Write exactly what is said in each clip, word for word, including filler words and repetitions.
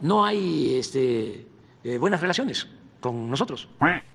no hay este, eh, buenas relaciones con nosotros.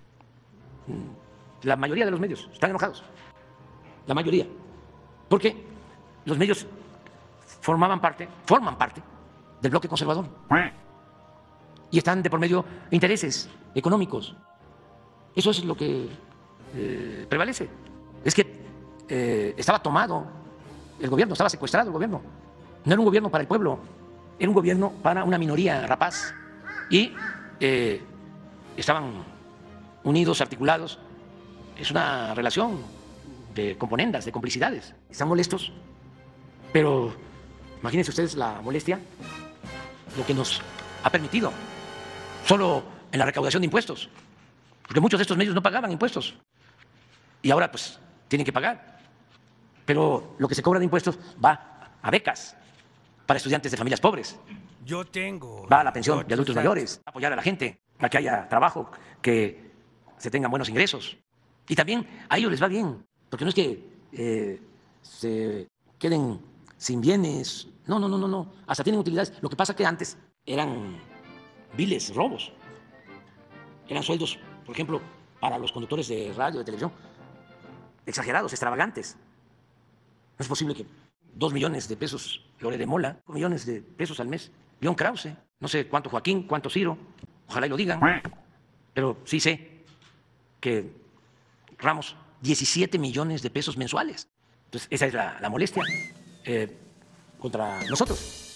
La mayoría de los medios están enojados. La mayoría. Porque los medios formaban parte, forman parte del bloque conservador. Y están de por medio intereses económicos. Eso es lo que eh, prevalece. Es que eh, estaba tomado el gobierno, estaba secuestrado el gobierno. No era un gobierno para el pueblo, era un gobierno para una minoría rapaz. Y eh, estaban unidos, articulados. Es una relación de componendas, de complicidades. Están molestos, pero imagínense ustedes la molestia, lo que nos ha permitido, solo en la recaudación de impuestos, porque muchos de estos medios no pagaban impuestos y ahora pues tienen que pagar, pero lo que se cobra de impuestos va a becas para estudiantes de familias pobres. Yo tengo. Va a la pensión de adultos mayores, a apoyar a la gente, a que haya trabajo, que se tengan buenos ingresos. Y también a ellos les va bien, porque no es que eh, se queden sin bienes, no, no, no, no, no, hasta tienen utilidades. Lo que pasa es que antes eran viles robos, eran sueldos, por ejemplo, para los conductores de radio, de televisión, exagerados, extravagantes. No es posible que dos millones de pesos Lore de Mola, dos millones de pesos al mes, León Krause, no sé cuánto Joaquín, cuánto Ciro, ojalá y lo digan, pero sí sé que Ramos, diecisiete millones de pesos mensuales. Entonces, esa es la, la molestia eh, contra nosotros.